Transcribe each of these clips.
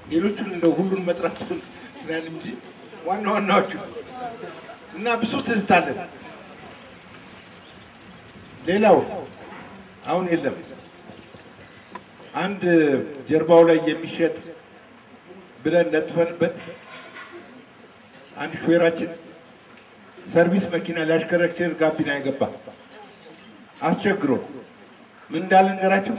ሌሎቹን እንደው ሁሉን መጥራት ይችላል እንጂ ዋናዎቹ እና ብዙ ትዝታለን ሌላው አሁን የለም አንድ ጀርባው ላይ የሚሸጥ ብለን ለጥፈንበት አንድ ሹፌራችን ሰርቪስ መኪና ሊያሽከረክር ጋቢና ይገባ አስቸግሮ ምን እንዳልንገራችሁ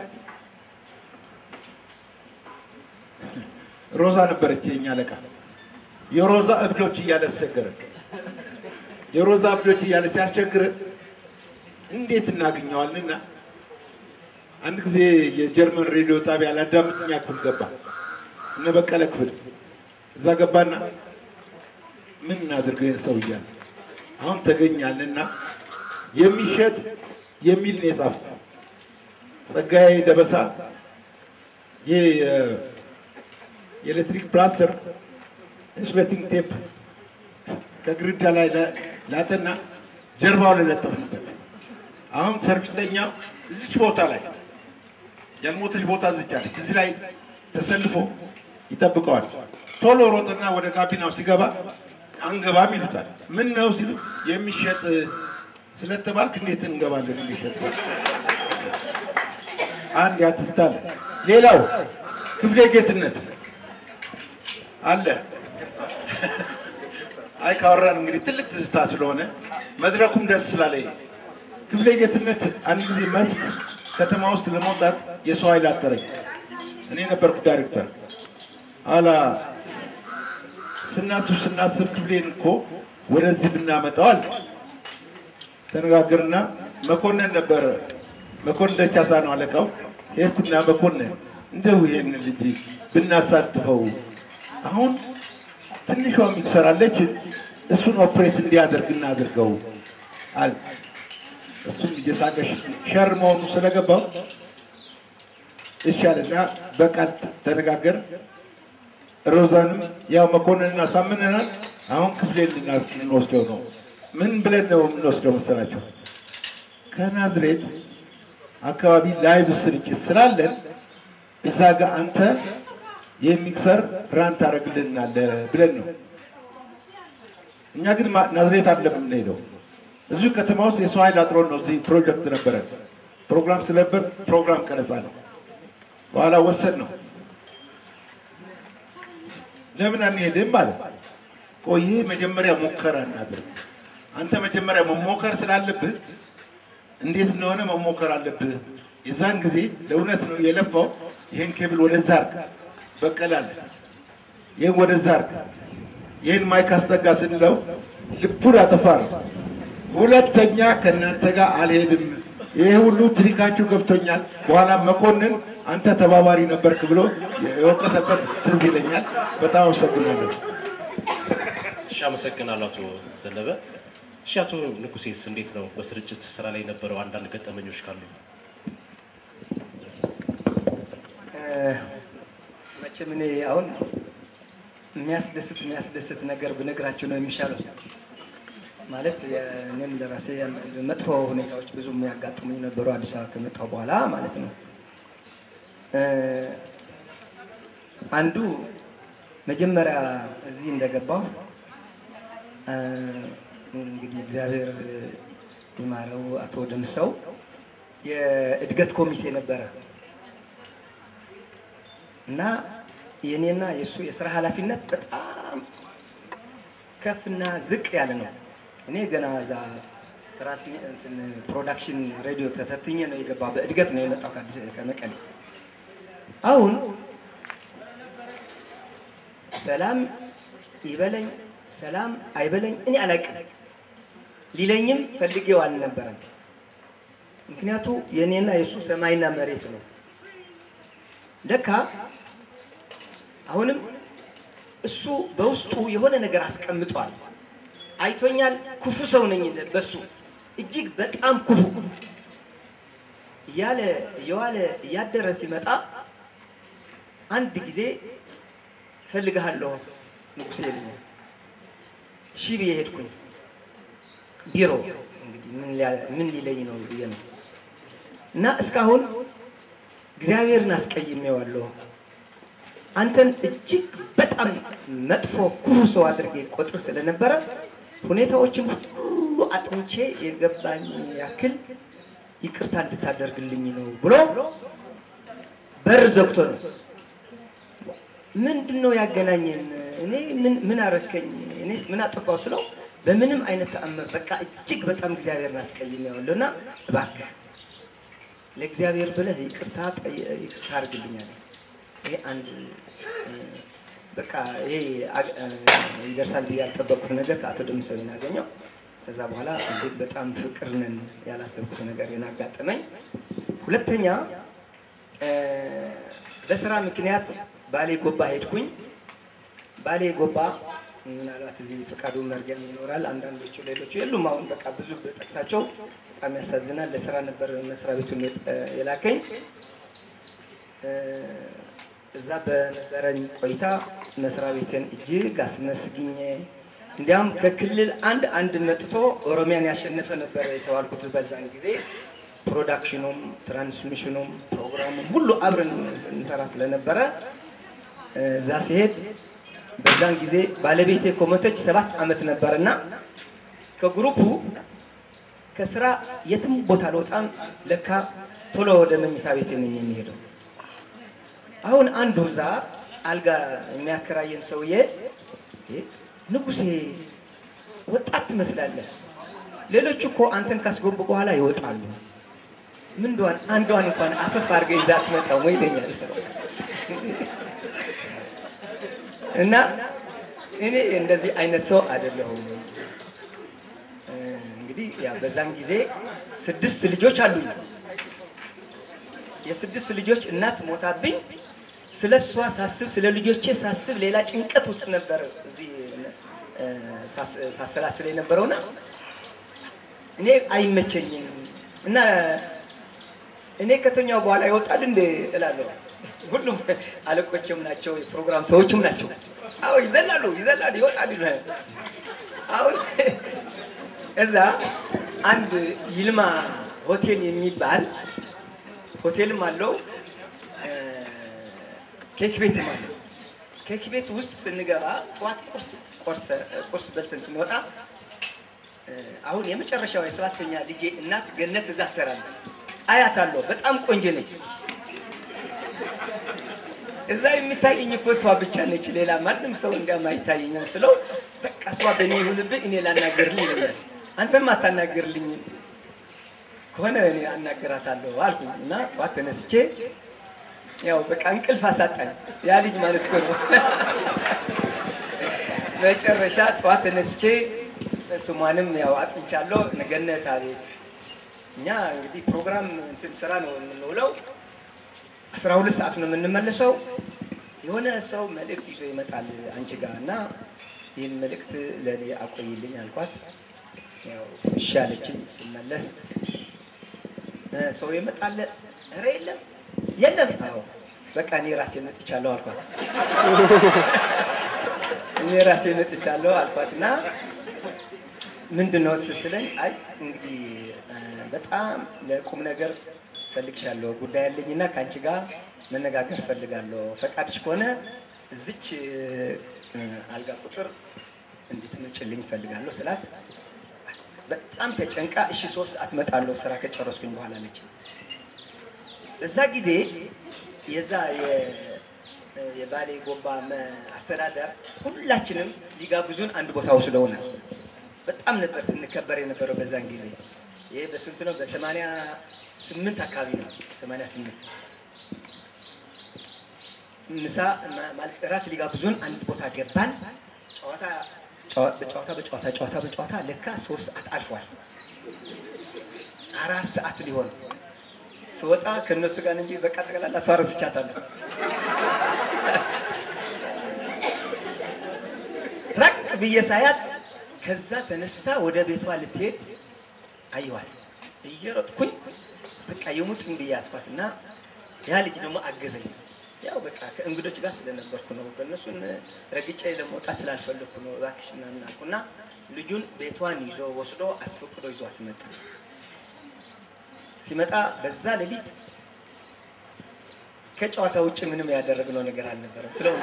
ሮዛ ነበረች የኛ አለቃ የሮዛ እብዶች እያለ አስቸገረ የሮዛ እብዶች እያለ ሲያስቸግረ እንዴት እናገኘዋልና አንድ ጊዜ የጀርመን ሬዲዮ ጣቢያ ላዳምጥኛ ክፍል ገባ እነ በቀለ ክፍል እዛ ገባና ምን እናድርገው ሰው ይያል አሁን ተገኛልና የሚሸጥ የሚል ነው የጻፈው ጸጋዬ ደበሳ የኤሌክትሪክ ፕላስተር ኢንሱሌቲንግ ቴፕ ከግድግዳ ላይ ላጠና ጀርባው ላይ ለጠፍንበት አሁን ሰርቪስተኛ እዚህ ቦታ ላይ ያልሞተች ቦታ ዝቻለች እዚህ ላይ ተሰልፎ ይጠብቀዋል ቶሎ ሮጥና ወደ ካቢናው ሲገባ አንገባም ይሉታል ምን ነው ሲሉ የሚሸጥ ስለተባልክ እንዴት እንገባለን የሚሸጥ አንድ ያትስታል ሌላው ክፍሌ ጌትነት አለ አይ ካወራን እንግዲህ ትልቅ ትዝታ ስለሆነ መድረኩም ደስ ስላለኝ ክፍሌ ጌትነት አንድ ጊዜ መስክ ከተማ ውስጥ ለመውጣት የሰው ኃይል አጠረኝ እኔ ነበርኩ ዳይሬክተር አላ ስናስብ ክፍሌን እኮ ወደዚህ ብናመጣዋል ተነጋገርና መኮንን ነበር መኮንን ደቻሳ ነው አለቃው ሄድኩና መኮንን እንደው ይሄን ልጅ ብናሳትፈው አሁን ትንሿ ሚክሰራለች እሱን ኦፕሬት እንዲያደርግ እናድርገው አለ እሱም እየሳቀሽ ሸር መሆኑ ስለገባው እሻለና በቃል ተነጋገር ሮዛንም ያው መኮንንና ሳምነናል አሁን ክፍሌን ልንወስደው ነው ምን ብለን ነው የምንወስደው መሰላችሁ ከናዝሬት አካባቢ ላይቭ ስርጭት ስላለን እዛ ጋር አንተ የሚክሰር ራን ታረግልናል ብለን ነው እኛ ግን ናዝሬት አይደለም የምንሄደው እዚህ ከተማ ውስጥ የሰው ኃይል አጥሮ ነው እዚህ ፕሮጀክት ነበረ ፕሮግራም ስለነበር ፕሮግራም ቀረጻ ነው በኋላ ወሰን ነው ለምን አንሄድም ማለት ቆይ መጀመሪያ ሙከራ እናድርግ አንተ መጀመሪያ መሞከር ስላለብህ እንዴት እንደሆነ መሞከር አለብህ የዛን ጊዜ ለእውነት ነው የለፋው ይሄን ኬብል ወደዛ አርግ በቀላል ይሄን ወደዛ አርግ ይሄን ማይክ አስጠጋ ስንለው ልቡን አጠፋር ሁለተኛ ከናንተ ጋር አልሄድም ይሄ ሁሉ ትሪካችሁ ገብቶኛል በኋላ መኮንን አንተ ተባባሪ ነበርክ ብሎ የወቀሰበት ትዝ ይለኛል በጣም አመሰግናለሁ እሺ አመሰግናለሁ አቶ ዘለበ እሺ አቶ ንጉሴስ እንዴት ነው በስርጭት ስራ ላይ ነበረው አንዳንድ ገጠመኞች ካሉ መቼም እኔ አሁን የሚያስደስት ነገር ብነግራችሁ ነው የሚሻለው ማለት እኔም ለራሴ መጥፎ ሁኔታዎች ብዙ የሚያጋጥሙኝ ነበሩ አዲስ አበባ ከመጣሁ በኋላ ማለት ነው አንዱ መጀመሪያ እዚህ እንደገባው እንግዲህ እግዚአብሔር ይማረው አቶ ደምሰው የእድገት ኮሚቴ ነበረ እና የኔና የሱ የሥራ ኃላፊነት በጣም ከፍና ዝቅ ያለ ነው እኔ ገና ዛ ራስ ፕሮዳክሽን ሬዲዮ ተፈትኜ ነው የገባው በእድገት ነው የመጣው ከመቀሌ አሁን ሰላም ይበለኝ ሰላም አይበለኝ እኔ አላውቅም ሊለኝም ፈልጌው አልነበረም ምክንያቱም የኔና የሱ ሰማይና መሬት ነው ለካ አሁንም እሱ በውስጡ የሆነ ነገር አስቀምጧል አይቶኛል ክፉ ሰው ነኝ በሱ እጅግ በጣም ክፉ ያለ ያደረ ሲመጣ አንድ ጊዜ ፈልግሃለሁ ንጉሴ ልኝ እሺ ብዬ ሄድኩኝ ቢሮ እንግዲህ ምን ሊለኝ ነው ብዬ ነው እና እስካሁን እግዚአብሔርን አስቀይሜዋለሁ አንተን እጅግ በጣም መጥፎ ኩሩ ሰው አድርጌ ቆጥር ስለነበረ ሁኔታዎችን ሁሉ አጥንቼ የገባኝ ያክል ይቅርታ እንድታደርግልኝ ነው ብሎ በር ዘግቶ ነው። ምንድነው ያገናኘን? እኔ ምን አረከኝ? እኔስ ምን አጠፋው ስለው በምንም አይነት ተአምር በቃ እጅግ በጣም እግዚአብሔርን አስቀይሜዋለሁና እባክህ ለእግዚአብሔር ብለህ ይቅርታ አድርግልኛል። ይሄ አንድ በቃ ይሄ ይደርሳል ብዬ ያልጠበቅኩት ነገር ከአቶ ደምሰው እናገኘው። ከዛ በኋላ እጅግ በጣም ፍቅር ነን ያላሰብኩት ነገር የናጋጠመኝ። ሁለተኛ በስራ ምክንያት ባሌ ጎባ ሄድኩኝ። ባሌ ጎባ ምናልባት እዚህ ፈቃዱ መርገም ይኖራል፣ አንዳንዶቹ ሌሎቹ የሉም። አሁን በቃ ብዙ በጠቅሳቸው በጣም ያሳዝናል። ለስራ ነበር መስሪያ ቤቱን የላከኝ። እዛ በነበረኝ ቆይታ መስሪያ ቤትን እጅግ አስመስግኜ እንዲያውም ከክልል አንድ መጥቶ ኦሮሚያን ያሸነፈ ነበር የተባልኩት በዛን ጊዜ። ፕሮዳክሽኑም ትራንስሚሽኑም ፕሮግራሙም ሁሉ አብረን እንሰራ ስለነበረ እዛ ሲሄድ በዛን ጊዜ ባለቤቴ ኮመተች 7 ዓመት ነበርና ከግሩፑ ከስራ የትም ቦታ አልወጣም። ለካ ቶሎ ወደ መኝታ ቤት ነኝ የሚሄደው። አሁን አንዱ እዛ አልጋ የሚያከራየን ሰውዬ ንጉሴ ወጣት ትመስላለህ፣ ሌሎች እኮ አንተን ካስገቡ በኋላ ይወጣሉ፣ ምን እንደሆነ አንዷን እንኳን አፈፍ አድርገህ ይዛት መጣው ወይ ይለኛል። እና እኔ እንደዚህ አይነት ሰው አይደለሁም። እንግዲህ ያ በዛን ጊዜ 6 ልጆች አሉኝ። የ6 ልጆች እናት ሞታብኝ። ስለሷ ሳስብ ስለ ልጆቼ ሳስብ ሌላ ጭንቀት ውስጥ ነበር እዚህ ሳሰላስል የነበረውና እኔ አይመቸኝም እና እኔ ከተኛው በኋላ ይወጣል እንደ እላለሁ። ሁሉም አለቆችም ናቸው የፕሮግራም ሰዎችም ናቸው። አዎ ይዘላሉ ይወጣሉ። አሁን እዛ አንድ ይልማ ሆቴል የሚባል ሆቴልም አለው፣ ኬክ ቤትም አለው። ኬክ ቤት ውስጥ ስንገባ ጠዋት ቁርስ በልተን ስንወጣ አሁን የመጨረሻው የ7ኛ ልጄ እናት ገነት እዛ ትሰራለች። አያታለሁ፣ በጣም ቆንጆ ነች። እዛ የሚታየኝ እኮ እሷ ብቻ ነች፣ ሌላ ማንም ሰው እንደማይታየኝ ስለው በቃ እሷ በእኔ ይሁንብህ፣ እኔ ላናገርልኝ ይላል። አንተም አታናገርልኝ ከሆነ እኔ አናገራታለሁ አልኩኝ እና ጠዋት ተነስቼ ያው በቃ እንቅልፍ አሳጣኝ ያ ልጅ ማለት እኮ ነው። መጨረሻ ጠዋት ተነስቼ ስሟንም ያው አጥንቻለሁ። ገነት አቤት። እኛ እንግዲህ ፕሮግራም እንትን ስራ ነው የምንውለው፣ 12 ሰዓት ነው የምንመለሰው። የሆነ ሰው መልእክት ይዞ ይመጣል አንቺ ጋር እና ይህን መልእክት ለኔ አቆይልኝ አልኳት። ያው እሺ አለችኝ። ስመለስ ሰው ይመጣል። ኧረ የለም። አዎ በቃ እኔ ራሴ መጥቻለሁ አልኳት። እኔ ራሴ መጥቻለሁ አልኳትና ምንድነው ስለኝ አይ እንግዲህ በጣም ለቁም ነገር ፈልግሻለሁ፣ ጉዳይ ያለኝና ካንቺ ጋር መነጋገር ፈልጋለሁ፣ ፈቃድሽ ከሆነ እዚች አልጋ ቁጥር እንድትመጭልኝ ፈልጋለሁ ስላት በጣም ተጨንቃ እሺ 3 ሰዓት መጣለሁ ስራ ከጨረስኩኝ በኋላ አለች። በዛ ጊዜ የዛ የባሌ ጎባ አስተዳደር ሁላችንም ሊጋብዙን አንድ ቦታ ወስደውናል። በጣም ነበር ስንከበር የነበረው በዛን ጊዜ። ይሄ በስንት ነው? በ88 አካባቢ ነው። 88 ምሳ ማለት እራት ሊጋብዙን አንድ ቦታ ገባን። በጨዋታ ለካ 3 ሰዓት አልፏል። 4 ሰዓት ሊሆን ስወጣ ከነሱ ጋር እንጂ በቃ ጠቅላላ አስዋረስቻታለሁ። ራቅ ብዬ ሳያት ከዛ ተነስታ ወደ ቤቷ ልትሄድ አይዋል እየሮጥኩኝ በቃ የሙጥኝ ብዬ አስኳትና ያ ልጅ ደግሞ አገዘኝ። ያው በቃ ከእንግዶች ጋር ስለነበርኩ ነው፣ በእነሱን ረግጬ ለመውጣት ስላልፈለኩ ነው። እባክሽ ምናምን አልኩና ልጁን ቤቷን ይዞ ወስዶ አስፈቅዶ ይዟት መጣ። ሲመጣ በዛ ሌሊት ከጨዋታ ውጭ ምንም ያደረግነው ነገር አልነበረም ስለሆነ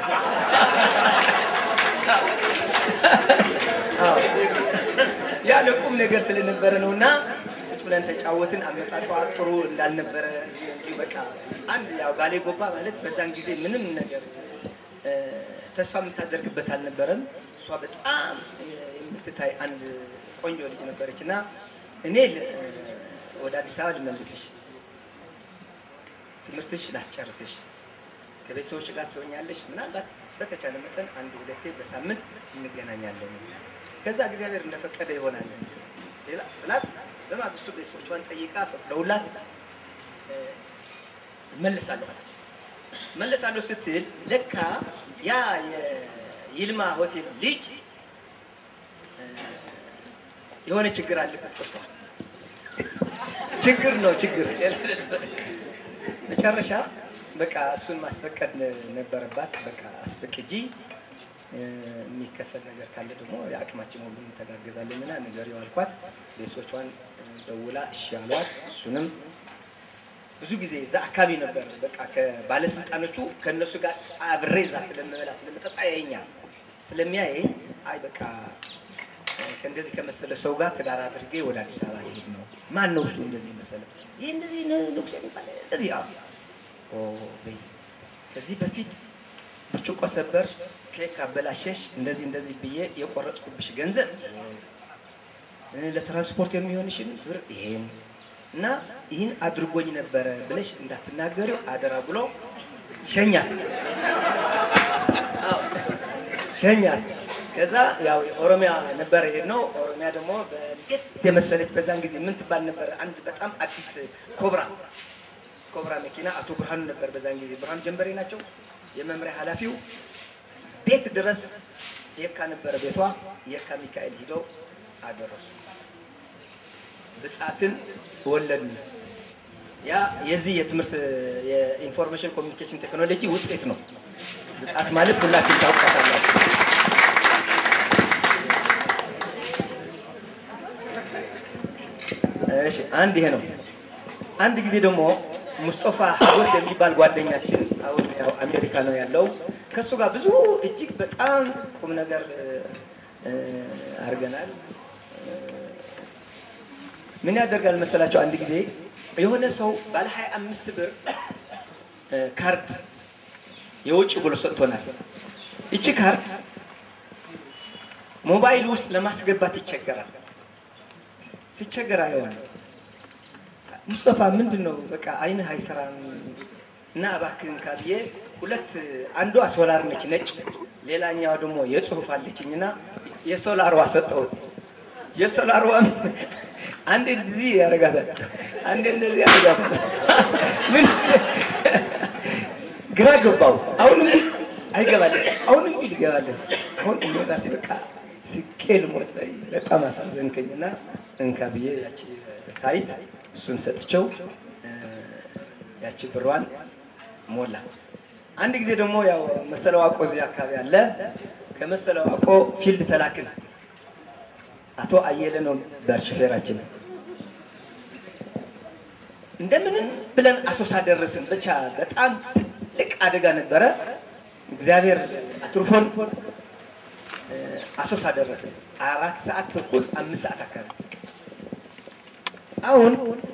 ያለ ቁም ነገር ስለነበረ ነውና ብለን ተጫወትን አመጣጣው ጥሩ እንዳልነበረ በቃ አንድ ያው ባሌ ጎባ ማለት በዛን ጊዜ ምንም ነገር ተስፋ የምታደርግበት አልነበረም እሷ በጣም የምትታይ አንድ ቆንጆ ልጅ ነበረችና እኔ ወደ አዲስ አበባ ልመልስሽ ትምህርትሽ ላስጨርስሽ ከቤተሰቦች ጋር ትሆኛለሽ ምናልባት በተቻለ መጠን አንድ ሁለቴ በሳምንት እንገናኛለን ከዛ እግዚአብሔር እንደፈቀደ ይሆናል ስላት በማግስቱ ቤተሰቦቿን ጠይቃ ፈቅደውላት መልሳለሁ ስትል ለካ ያ የይልማ ሆቴል ልጅ የሆነ ችግር አለበት ተሰዋል ችግር መጨረሻ በቃ እሱን ማስፈቀድ ነበረባት በቃ አስፈቅጂ የሚከፈል ነገር ካለ ደግሞ ያቅማችን ሁሉ እንተጋገዛለንና ነገር ይዋልኳት ቤተሰቦቿን ደውላ እሺ አሏት እሱንም ብዙ ጊዜ እዛ አካባቢ ነበር በቃ ከባለስልጣኖቹ ከነሱ ጋር አብሬዛ ስለምበላ ስለምጠጣ ያየኛል ስለሚያየኝ አይ በቃ ከእንደዚህ ከመሰለ ሰው ጋር ትዳር አድርጌ ወደ አዲስ አበባ ልሄድ ነው ማን ነው እሱ እንደዚህ መሰለ ይሄ እንደዚህ ንጉስ የሚባል እንደዚህ በይ ከዚህ በፊት ብርጭቆ ሰበርሽ ኬክ አበላሸሽ እንደዚህ ብዬ የቆረጥኩብሽ ገንዘብ ለትራንስፖርት የሚሆንሽን ብር ይሄን እና ይሄን አድርጎኝ ነበር ብለሽ እንዳትናገሪው አደራ ብሎ ሸኛት ከዛ ያው ኦሮሚያ ነበር ሄድነው ኦሮሚያ ደግሞ በእንዴት የመሰለች በዛን ጊዜ ምን ትባል ነበር አንድ በጣም አዲስ ኮብራ መኪና አቶ ብርሃኑ ነበር በዛን ጊዜ ብርሃኑ ጀንበሬ ናቸው የመምሪያ ኃላፊው ቤት ድረስ የካ ነበር ቤቷ የካ ሚካኤል ሄደው አደረሱ ብጻትን ወለድን ያ የዚህ የትምህርት የኢንፎርሜሽን ኮሚኒኬሽን ቴክኖሎጂ ውጤት ነው ብጻት ማለት ሁላችሁም ታውቃላችሁ እሺ አንድ ይሄ ነው አንድ ጊዜ ደግሞ ሙስጠፋ ሀጎስ የሚባል ጓደኛችን አሁን ያው አሜሪካ ነው ያለው ከሱ ጋር ብዙ እጅግ በጣም ቁም ነገር አርገናል ምን ያደርጋል መሰላችሁ አንድ ጊዜ የሆነ ሰው ባለ 25 ብር ካርድ የውጭ ብሎ ሰጥቶናል እቺ ካርድ ሞባይል ውስጥ ለማስገባት ይቸገራል ሲቸገር አይሆንም ሙስጠፋ ምንድነው በቃ አይንህ አይሰራም እና አባክን ካብዬ ሁለት አንዱ ሶላር ነች ነጭ ሌላኛው ደግሞ የጽሁፍ አለችኝና የሶላርዋ ሰጠሁት የሶላርዋም አንድ እንደዚህ ያረጋታል አንድ እንደዚህ ያረጋታል ምን ግራ ገባው አሁንም አይገባልም አሁንም ይልገባል አሁን እንደዛ ሲበቃ ስኬል ሞት ላይ በጣም አሳዘንከኝና እንካብዬ ያቺ ሳይት እሱን ሰጥቸው ያቺ ብሯን ሞላ አንድ ጊዜ ደግሞ ያው መሰለዋቆ እዚህ አካባቢ አለ ከመሰለዋቆ ፊልድ ተላክን አቶ አየለ ነው በርሽፌራችን እንደምንም ብለን አሶሳ ደረስን ብቻ በጣም ትልቅ አደጋ ነበረ እግዚአብሔር አትርፎን አሶሳ ደረስን 4 ሰዓት ተኩል 5 ሰዓት አካባቢ አሁን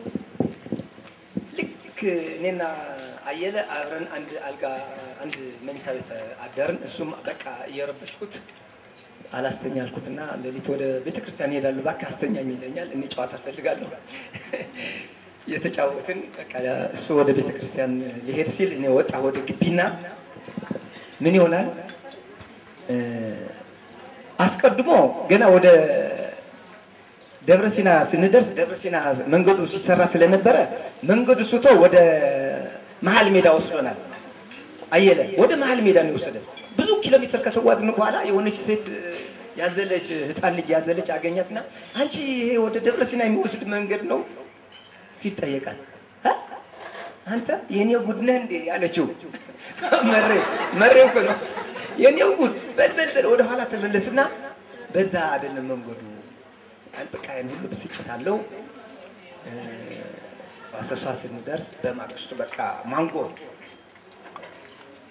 ልክ እኔና አየለ አብረን አንድ አልጋ አንድ መኝታ ቤት አደርን እሱም በቃ እየረበሽኩት አላስተኛልኩትና ለሊት ወደ ቤተክርስቲያን ሄዳለሁ ባካ አስተኛኝ ይለኛል እኔ ጨዋታ ፈልጋለሁ የተጫወትን በቃ እሱ ወደ ቤተክርስቲያን ሊሄድ ሲል እኔ ወጣ ወደ ግቢና ምን ይሆናል አስቀድሞ ገና ወደ ደብረሲና ስንደርስ ደብረሲና መንገዱ ሲሰራ ስለነበረ መንገዱ ስቶ ወደ መሃል ሜዳ ወስዶናል አየለ ወደ መሃል ሜዳ ነው ወሰደን ብዙ ኪሎ ሜትር ከተጓዝን በኋላ የሆነች ሴት ያዘለች ህፃን ልጅ ያዘለች አገኛትና አንቺ ይሄ ወደ ደብረሲና የሚወስድ መንገድ ነው ሲጠየቃል አንተ የኔው ጉድ ነህ እንዴ ያለችው መሬው ነው የኔው ጉድ በልበል ወደ ኋላ ተመለስና በዛ አይደለም መንገዱ አልበቃየን ሁሉ በስጭታለው አሰሳ ስንደርስ በማግስቱ በቃ ማንጎ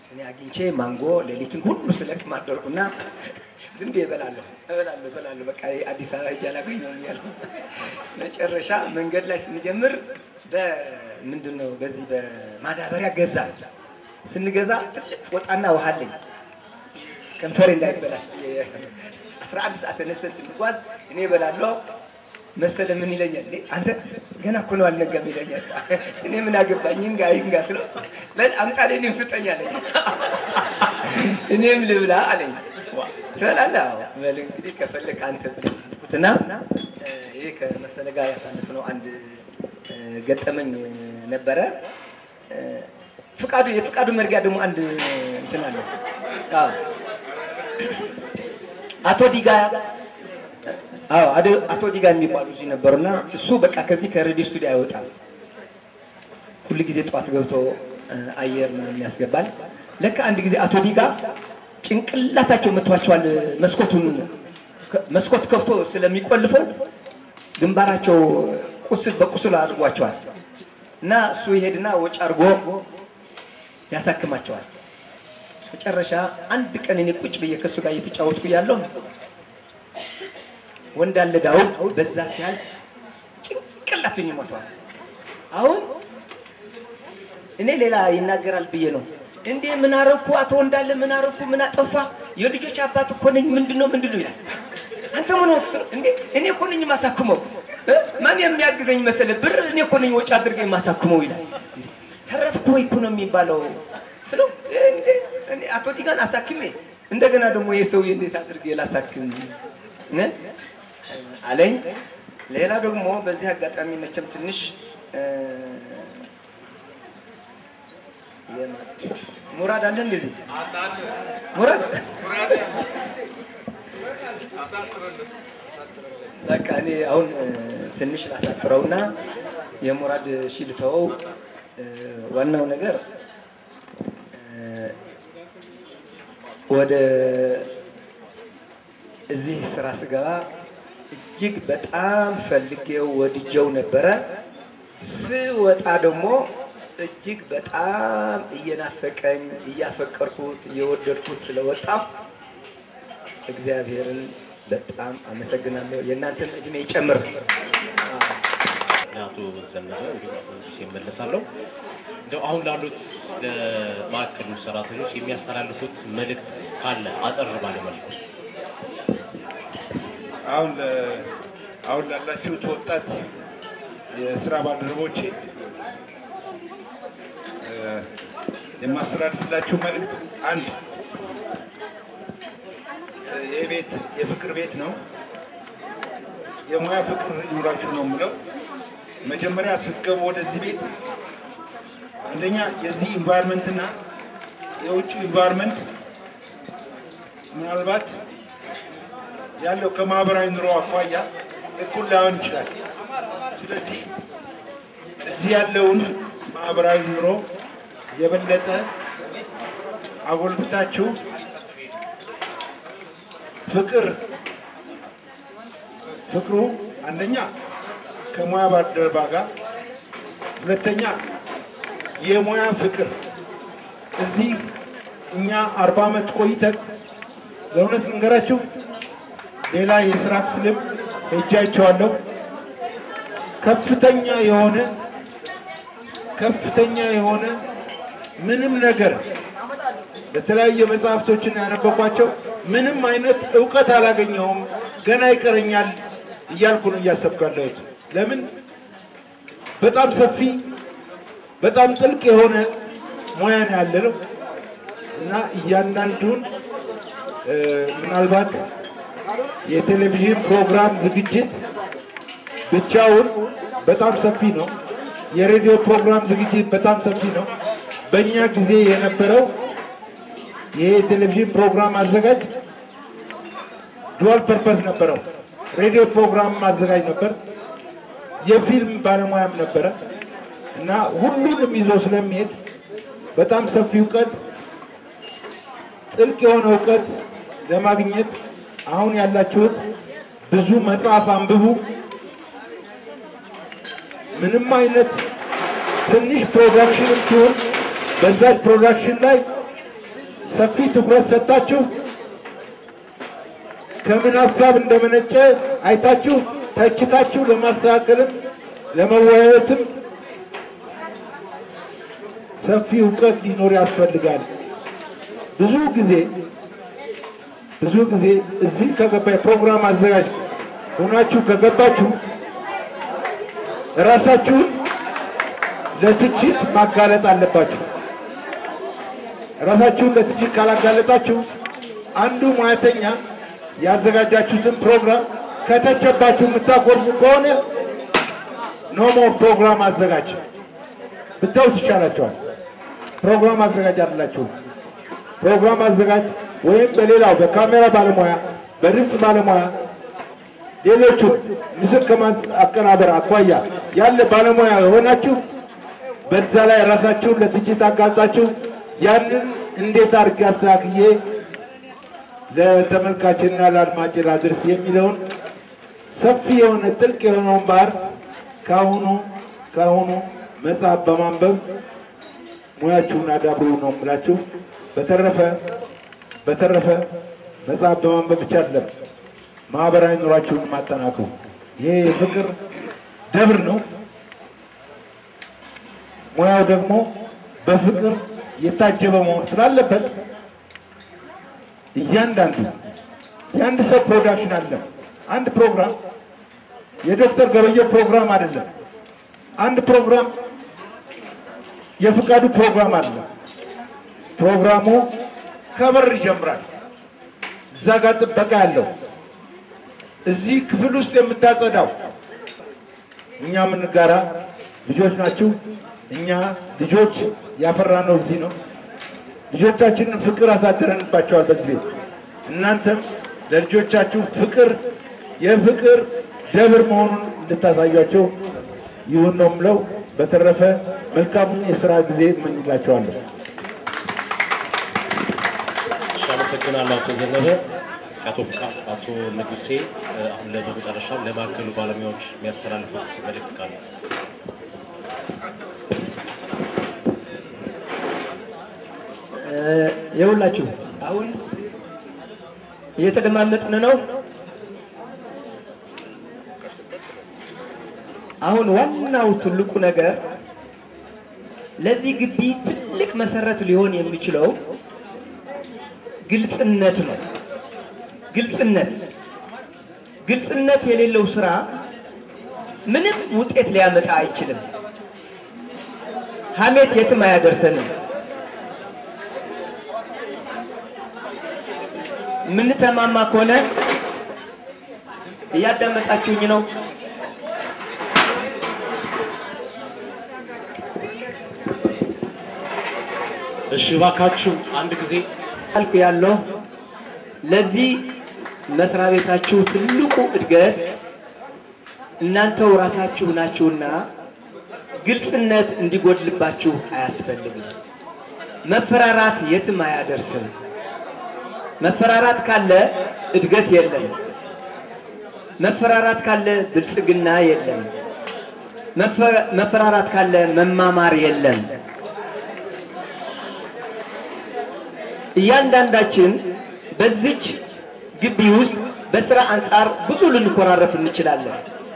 እኔ አግኝቼ ማንጎ ሌሊቱን ሁሉ ስለቅ ማደርኩና ዝም ብዬ እበላለሁ በቃ አዲስ አበባ ሄጄ አላገኘሁም እያልኩ መጨረሻ መንገድ ላይ ስንጀምር በምንድነው በዚህ በማዳበሪያ ገዛ ስንገዛ ትልቅ ወጣና ውሃ አለኝ ከንፈሬ እንዳይበላሽ 11 ሰዓት ተነስተን ስንጓዝ እኔ እበላለሁ መሰለ ምን ይለኛል እንዴ አንተ ገና እኮ ነው አልነጋም ይለኛል እኔ ምን አገባኝ እንጋ ስለው በል አምጣልኝ እኔም ስጠኝ አለኝ እኔም ልብላ አለኝ ትበላለህ በል እንግዲህ ከፈለክ አንተ ብለና ይሄ ከመሰለ ጋር ያሳለፍነው አንድ ገጠመኝ ነበረ የፍቃዱ መርጊያ ደግሞ አንድ እንትን አለ አቶ ዲጋ የሚባሉ እዚህ ነበርና እሱ በቃ ከዚህ ከሬዲዮ ስቱዲዮ አይወጣም ሁሉ ጊዜ ጧት ገብቶ አየር የሚያስገባል ለካ አንድ ጊዜ አቶ ዲጋ ጭንቅላታቸው መጥቷቸዋል መስኮት ከፍቶ ስለሚቆልፈው ግንባራቸው በቁስል አድርጓቸዋል እና እሱ ይሄድና ወጭ አድርጎ ያሳክማቸዋል መጨረሻ አንድ ቀን እኔ ቁጭ ብዬ ከሱ ጋር እየተጫወትኩ ያለው ወንዳለ ዳውድ በዛ ሲያል ጭንቅላቱን ይሞታል አሁን እኔ ሌላ ይናገራል ብዬ ነው እንዴ ምን አረኩ አቶ ወንዳለ ምን አረኩ ምን አጠፋ የልጆች አባት እኮ ነኝ ምንድነው ይላል አንተ ምን ወቅስ እንዴ እኔ እኮ ነኝ ማሳክመው ማን የሚያግዘኝ መሰለ ብር እኔ እኮ ነኝ ወጭ አድርገኝ ማሳክመው ይላል ተረፍኩ ኢኮኖሚ ባለው ስለው እንዴ አቶ ዲጋን አሳክሜ እንደገና ደግሞ የሰው እንዴት አድርጌ ላሳክም አለኝ ሌላ ደግሞ በዚህ አጋጣሚ መቼም ትንሽ ሙራድ አለ እንደዚህ ሙራድ በቃ እኔ አሁን ትንሽ ላሳጥረውና የሙራድ ሽልተው ዋናው ነገር ወደ እዚህ ስራ ስገባ እጅግ በጣም ፈልጌው ወድጄው ነበረ ስወጣ ደግሞ እጅግ በጣም እየናፈቀኝ እያፈቀርኩት እየወደድኩት ስለወጣው እግዚአብሔርን በጣም አመሰግናለሁ የእናንተን እድሜ ይጨምር አቶ ዘነበ ሲመለሳለሁ እንደው አሁን ላሉት ለማዕከሉ ሰራተኞች የሚያስተላልፉት መልእክት ካለ አጠር ባለ መልኩ አሁን ላላችሁት ወጣት የስራ ባልደረቦቼ የማስተላልፍላችሁ መልእክት አንድ የቤት የፍቅር ቤት ነው የሙያ ፍቅር ይኑራችሁ ነው የምለው መጀመሪያ ስትገቡ ወደዚህ ቤት አንደኛ የዚህ ኢንቫይሮንመንት እና የውጭ ኢንቫይሮንመንት ምናልባት ያለው ከማህበራዊ ኑሮ አኳያ እኩል ላይሆን ይችላል ስለዚህ እዚህ ያለውን ማህበራዊ ኑሮ የበለጠ አጎልብታችሁ ፍቅሩ አንደኛ ከሙያ ባልደረባ ጋር ሁለተኛ የሙያ ፍቅር እዚህ እኛ 40 ዓመት ቆይተን ለእውነት እንገራችሁ ሌላ የስራ ክፍልም ሄጃቸዋለሁ ከፍተኛ የሆነ ምንም ነገር በተለያየ መጽሐፍቶችን ያነበኳቸው ምንም አይነት ዕውቀት አላገኘሁም ገና ይቀረኛል እያልኩ ነው እያሰብካለሁት ለምን በጣም ሰፊ በጣም ጥልቅ የሆነ ሙያ ነው ያለው እና እያንዳንዱን ምናልባት የቴሌቪዥን ፕሮግራም ዝግጅት ብቻውን በጣም ሰፊ ነው የሬዲዮ ፕሮግራም ዝግጅት በጣም ሰፊ ነው በእኛ ጊዜ የነበረው ይሄ ቴሌቪዥን ፕሮግራም አዘጋጅ ዱዋል ፐርፐስ ነበረው ሬዲዮ ፕሮግራም አዘጋጅ ነበር የፊልም ባለሙያም ነበረ እና ሁሉንም ይዞ ስለሚሄድ በጣም ሰፊ ዕውቀት ጥልቅ የሆነ ዕውቀት ለማግኘት አሁን ያላችሁት ብዙ መጽሐፍ አንብቡ ምንም አይነት ትንሽ ፕሮዳክሽን ሲሆን በዛ ፕሮዳክሽን ላይ ሰፊ ትኩረት ሰጣችሁ ከምን ሐሳብ እንደመነጨ አይታችሁ ተችታችሁ ለማስተካከልም ለመወያየትም ሰፊ ዕውቀት ሊኖር ያስፈልጋል። ብዙ ጊዜ እዚህ ከገባ ፕሮግራም አዘጋጅ ሆናችሁ ከገባችሁ ራሳችሁን ለትችት ማጋለጥ አለባችሁ። ራሳችሁን ለትችት ካላጋለጣችሁ አንዱ ሙያተኛ ያዘጋጃችሁትን ፕሮግራም ከተቸባችሁ የምታቆርቡ ከሆነ ኖ ሞር ፕሮግራም አዘጋጅ ብታውት ይሻላችኋል። ፕሮግራም አዘጋጅ አይደላችሁ። ፕሮግራም አዘጋጅ ወይም በሌላው በካሜራ ባለሙያ በድምጽ ባለሙያ ሌሎቹ ምስል ከማቀናበር አኳያ ያለ ባለሙያ ሆናችሁ በዛ ላይ ራሳችሁን ለትችት አጋልጣችሁ ያንን እንዴት አድርጌ አስተካክዬ ለተመልካችና ለአድማጭ ላድርስ የሚለውን ሰፊ የሆነ ጥልቅ የሆነውን ባህር ካሁኑ መጽሐፍ በማንበብ ሙያችሁን አዳብሩ ነው የምላችሁ። በተረፈ መጽሐፍ በማንበብ ብቻ አይደለም ማህበራዊ ኑሯችሁን ማጠናከሩ። ይሄ የፍቅር ደብር ነው። ሙያው ደግሞ በፍቅር የታጀበ መሆን ስላለበት እያንዳንዱ የአንድ ሰው ፕሮዳክሽን አለ። አንድ ፕሮግራም የዶክተር ገበየው ፕሮግራም አይደለም። አንድ ፕሮግራም የፍቃዱ ፕሮግራም አለ። ፕሮግራሙ ከበር ይጀምራል። እዛ ጋር ጥበቃ ያለው እዚህ ክፍል ውስጥ የምታጸዳው እኛ ምንጋራ ልጆች ናችሁ። እኛ ልጆች ያፈራነው እዚህ ነው። ልጆቻችንን ፍቅር አሳድረንባቸዋል በዚህ ቤት። እናንተም ለልጆቻችሁ ፍቅር የፍቅር ደብር መሆኑን እንድታሳያቸው ይሁን ነው የምለው። በተረፈ መልካም የሥራ ጊዜ እመኝላችኋለሁ። አመሰግናለሁ አቶ ዘነበ። አቶ ንጉሴ አሁን ለመጨረሻም ለማዕከሉ ባለሙያዎች የሚያስተላልፉት መልእክት ካለ? የሁላችሁ አሁን እየተደማመጥን ነው። አሁን ዋናው ትልቁ ነገር ለዚህ ግቢ ትልቅ መሰረት ሊሆን የሚችለው ግልጽነት ነው። ግልጽነት የሌለው ስራ ምንም ውጤት ሊያመጣ አይችልም። ሐሜት የትም አያደርሰንም። ምን ተማማ ከሆነ እያዳመጣችሁኝ ነው? እሺ ባካችሁ አንድ ጊዜ አልኩ ያለው ለዚህ መስሪያ ቤታችሁ ትልቁ እድገት እናንተው ራሳችሁ ናችሁና ግልጽነት እንዲጎድልባችሁ አያስፈልግም። መፈራራት የትም አያደርስም። መፈራራት ካለ እድገት የለም። መፈራራት ካለ ብልጽግና የለም። መፈራራት ካለ መማማር የለም። እያንዳንዳችን በዚች ግቢ ውስጥ በስራ አንፃር ብዙ ልንኮራረፍ እንችላለን።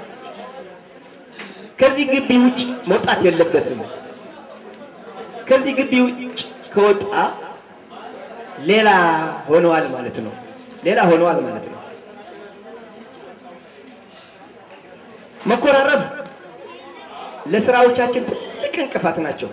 ከዚህ ግቢ ውጭ መውጣት የለበትም። ከዚህ ግቢ ውጭ ከወጣ ሌላ ሆነዋል ማለት ነው። መኮራረፍ ለስራዎቻችን ትልቅ እንቅፋት ናቸው።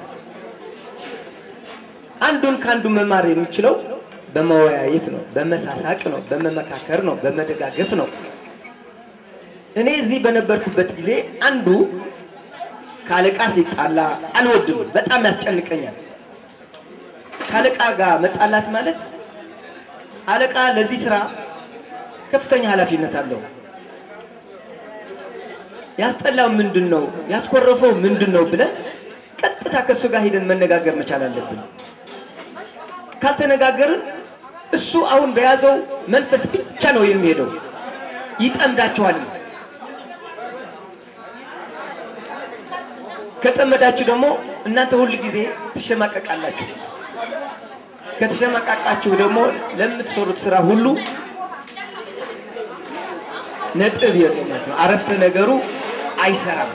አንዱን ካንዱ መማር የሚችለው በመወያየት ነው፣ በመሳሳቅ ነው፣ በመመካከር ነው፣ በመደጋገፍ ነው። እኔ እዚህ በነበርኩበት ጊዜ አንዱ ካለቃ ሲጣላ አልወድም፣ በጣም ያስጨንቀኛል። ካለቃ ጋር መጣላት ማለት አለቃ ለዚህ ስራ ከፍተኛ ኃላፊነት አለው። ያስጠላው ምንድነው? ያስኮረፈው ምንድነው ብለን ቀጥታ ከሱ ጋር ሄደን መነጋገር መቻል አለብን። ካልተነጋገርን እሱ አሁን በያዘው መንፈስ ብቻ ነው የሚሄደው። ይጠምዳችኋል። ከጠመዳችሁ ደግሞ እናንተ ሁሉ ጊዜ ትሸማቀቃላችሁ። ከተሸማቃቃችሁ ደግሞ ለምትሰሩት ስራ ሁሉ ነጥብ የለም ማለት ነው። አረፍተ ነገሩ አይሰራም።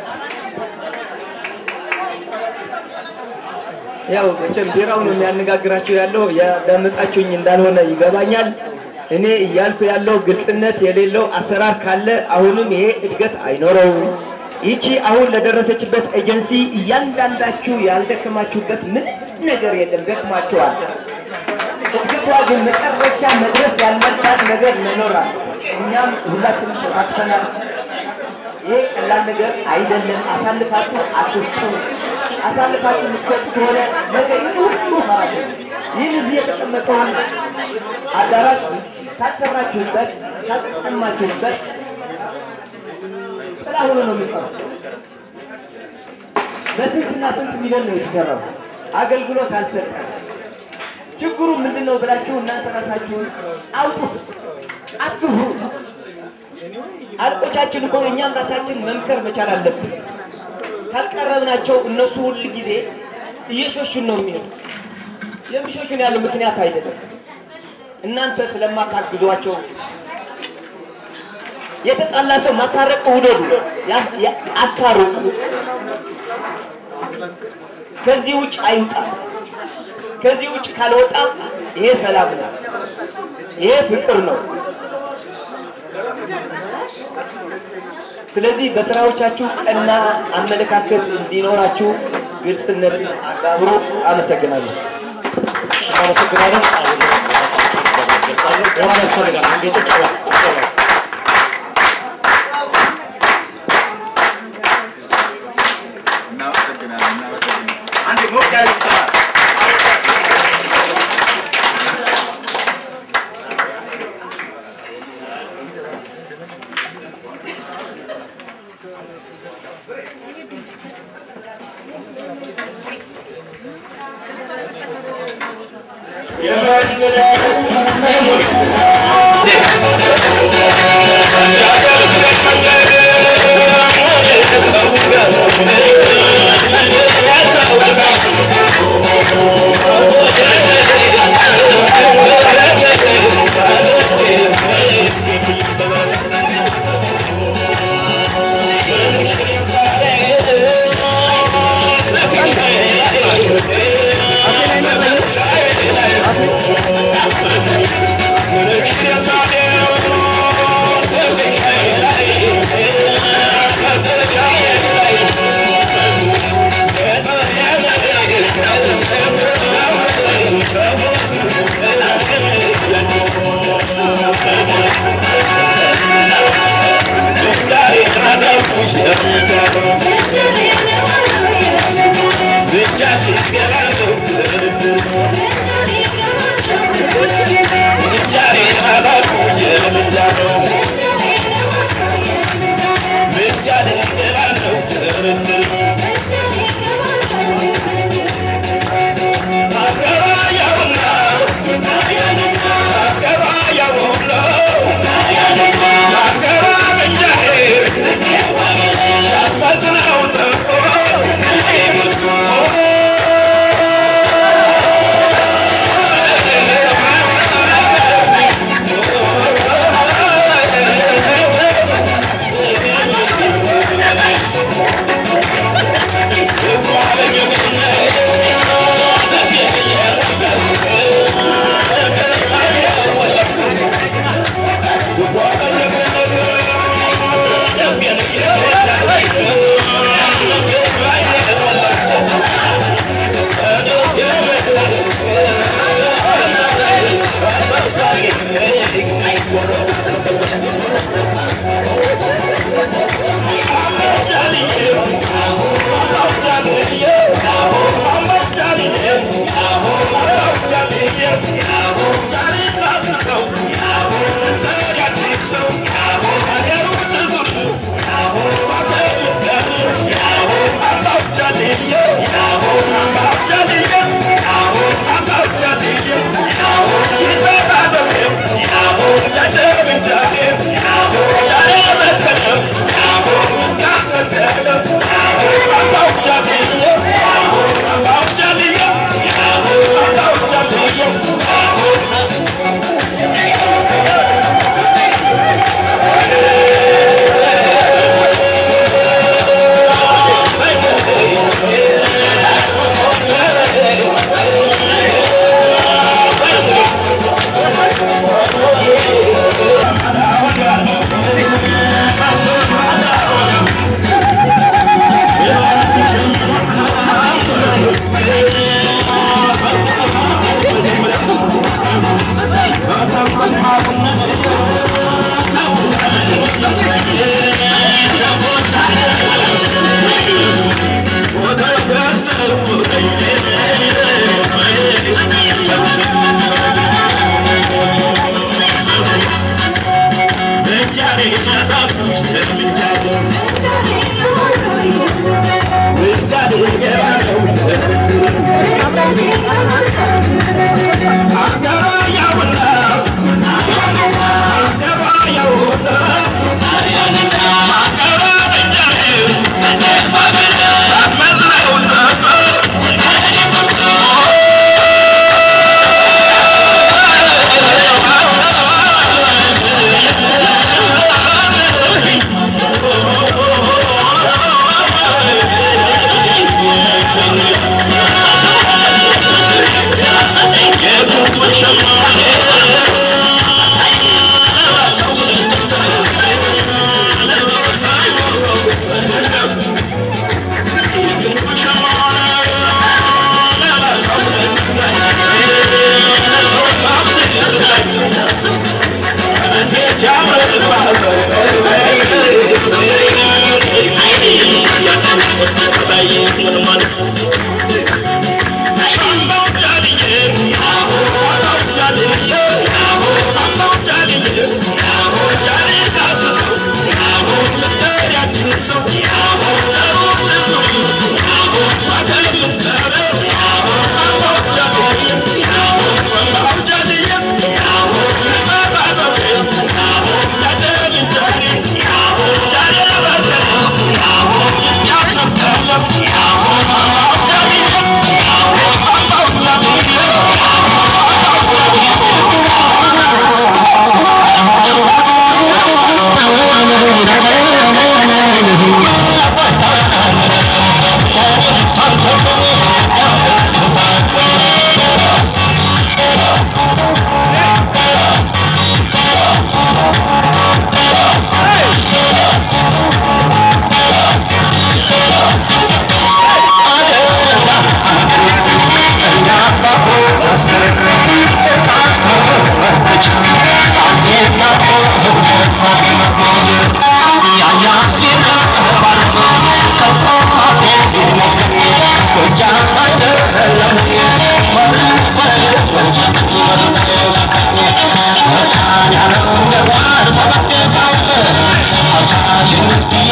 ያው መቼም ቢራው ነው የሚያነጋግራችሁ ያለው ያዳመጣችሁኝ እንዳልሆነ ይገባኛል። እኔ እያልኩ ያለው ግልጽነት የሌለው አሰራር ካለ አሁንም ይሄ እድገት አይኖረውም። ይቺ አሁን ለደረሰችበት ኤጀንሲ እያንዳንዳችሁ ያልደከማችሁበት ምን ነገር የለም፣ ደክማችኋል። እድገቷ ግን መጨረሻ መድረስ ያለባት ነገር መኖራል። እኛም ሁላችንም ተሳትፈናል። ይሄ ቀላል ነገር አይደለም። አሳልፋችሁ አትስጡ። አሳልፋችሁ የምትሰጡ ከሆነ ነገር ሁሉ ማለት ነው። ይህን እዚህ የተቀመጠውን አዳራሽ ታሰራችሁበት ታጠቀማችሁበት ስላሁን ነው የሚቀረው። በስንትና ስንት ሚሊዮን ነው የተሰራው። አገልግሎት አልሰጠም። ችግሩ ምንድነው ብላችሁ እናንተ ራሳችሁን አውጡት። አትፍሩ። አጥቆቻችን እኮ እኛም ራሳችን መምከር መቻል አለብን። ካልቀረብናቸው እነሱ ሁሉ ጊዜ እየሾሹን ነው የሚሄዱ። የሚሾሹን ያለው ምክንያት አይደለም። እናንተ ስለማታግዟቸው የተጣላ ሰው ማሳረቅ ውደዱ፣ አሳርቁ። ከዚህ ውጭ አይውጣ። ከዚህ ውጭ ካልወጣ ይሄ ሰላም ነው፣ ይሄ ፍቅር ነው። ስለዚህ በስራዎቻችሁ ቀና አመለካከት እንዲኖራችሁ ግልጽነት አጋብሩ። አመሰግናለሁ። አመሰግናለሁ።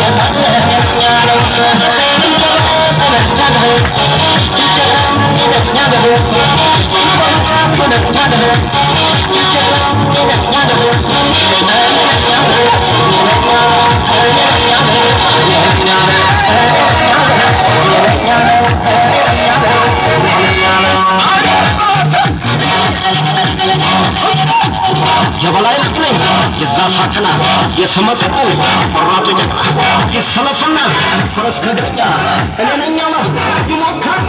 የበላይ ልጅ የዛሳከና የስመጥቁ ወራቱ ጀግና የሰለፈና ፈረስ ከደኛ እኔነኛማ ይሞካኛ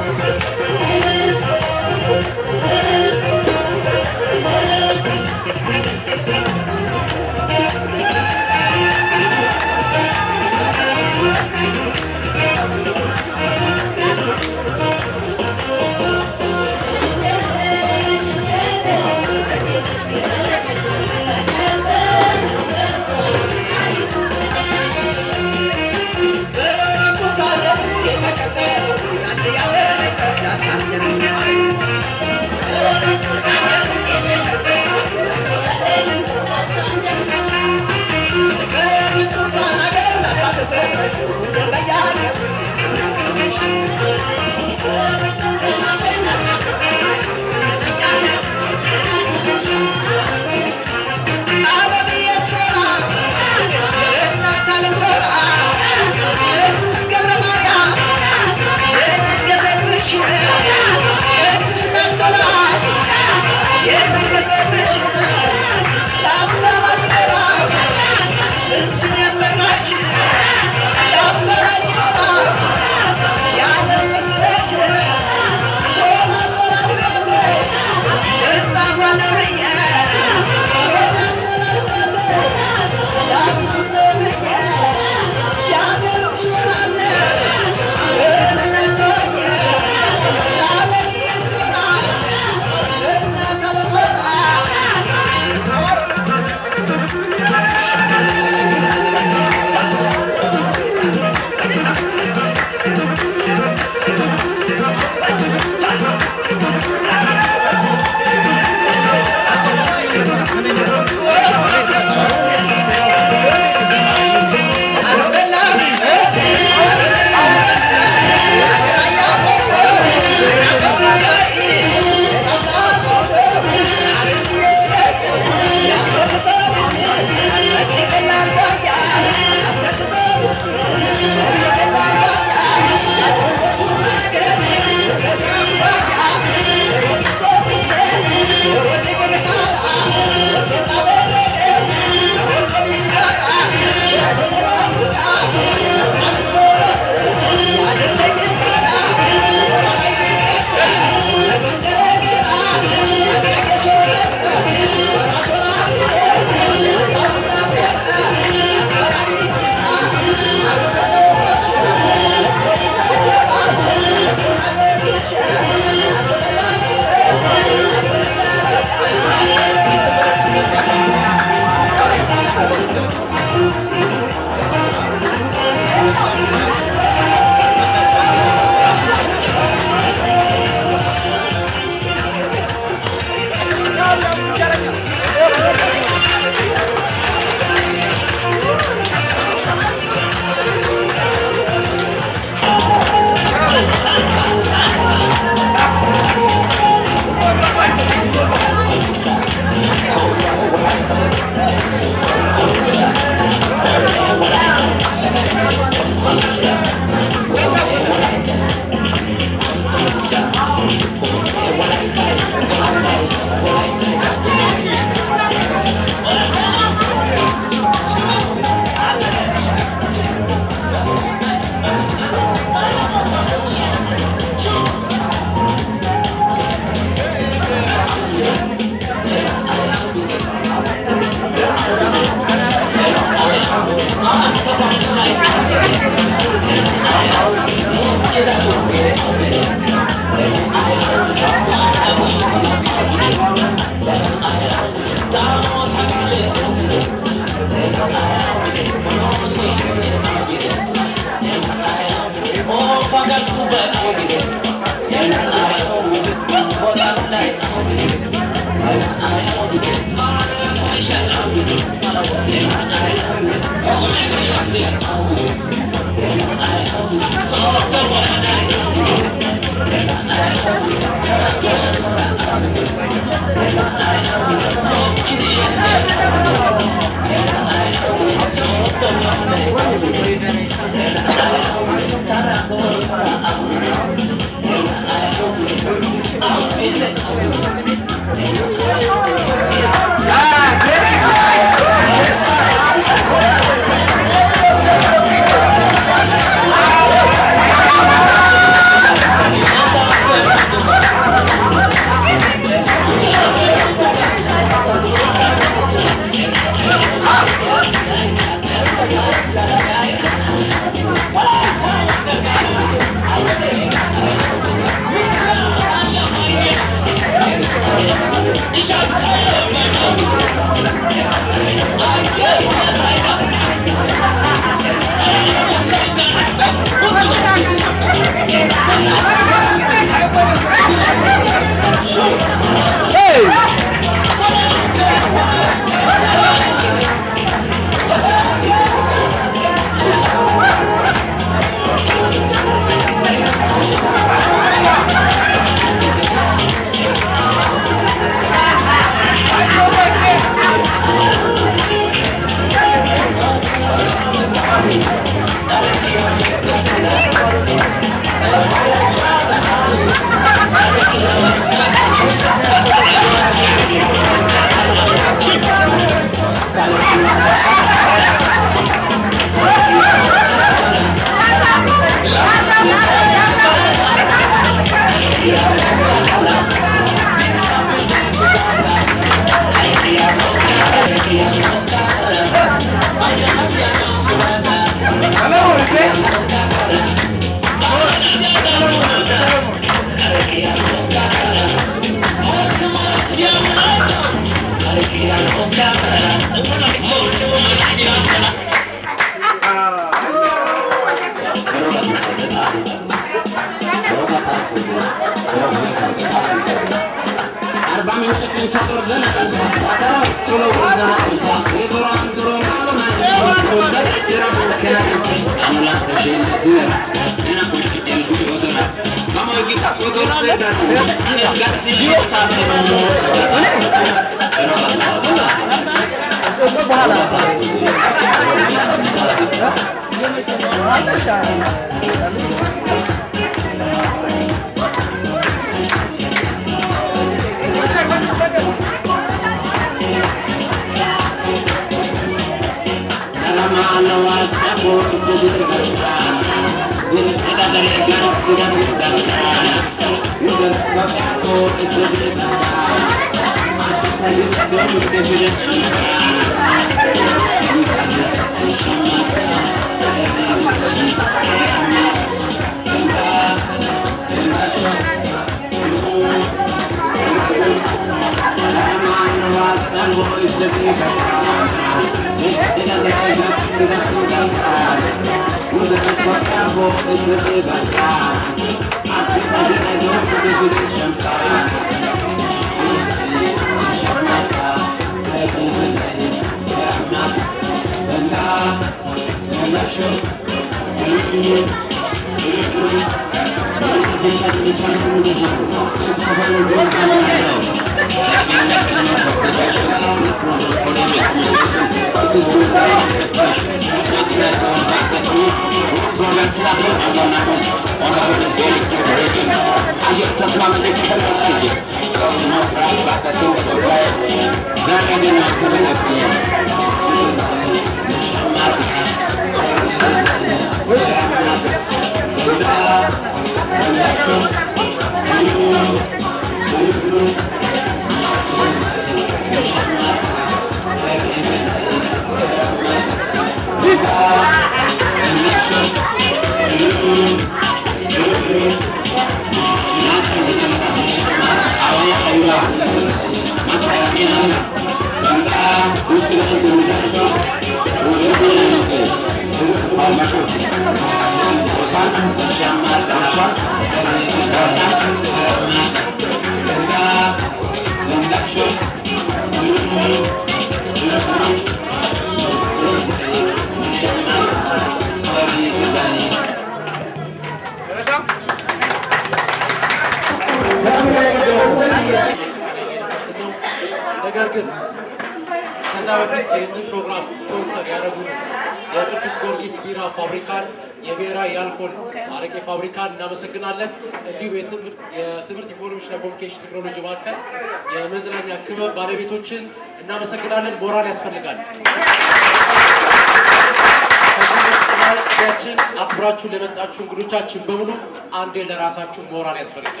አክብራችሁ ለመጣችሁ እንግዶቻችን በሙሉ አንዴ ለራሳችሁ ሞራል ያስፈልጋል።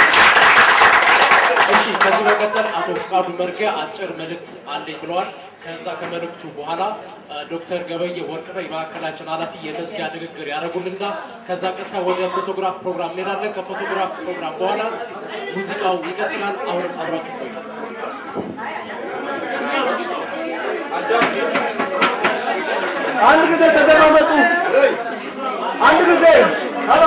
እሺ ከዚህ በመቀጠል አቶ ፍቃዱ መርጊያ አጭር መልእክት አለኝ ብለዋል። ከዛ ከመልእክቱ በኋላ ዶክተር ገበየ ወርቅነህ የማዕከላችን ኃላፊ የመዝጊያ ንግግር ያደርጉልና ከዛ ቀጥታ ወደ ፎቶግራፍ ፕሮግራም እንሄዳለን። ከፎቶግራፍ ፕሮግራም በኋላ ሙዚቃው ይቀጥላል። አሁንም አብራችሁ ቆዩ። አንድ ጊዜ ተደማመጡ። አንድ ጊዜ ሄሎ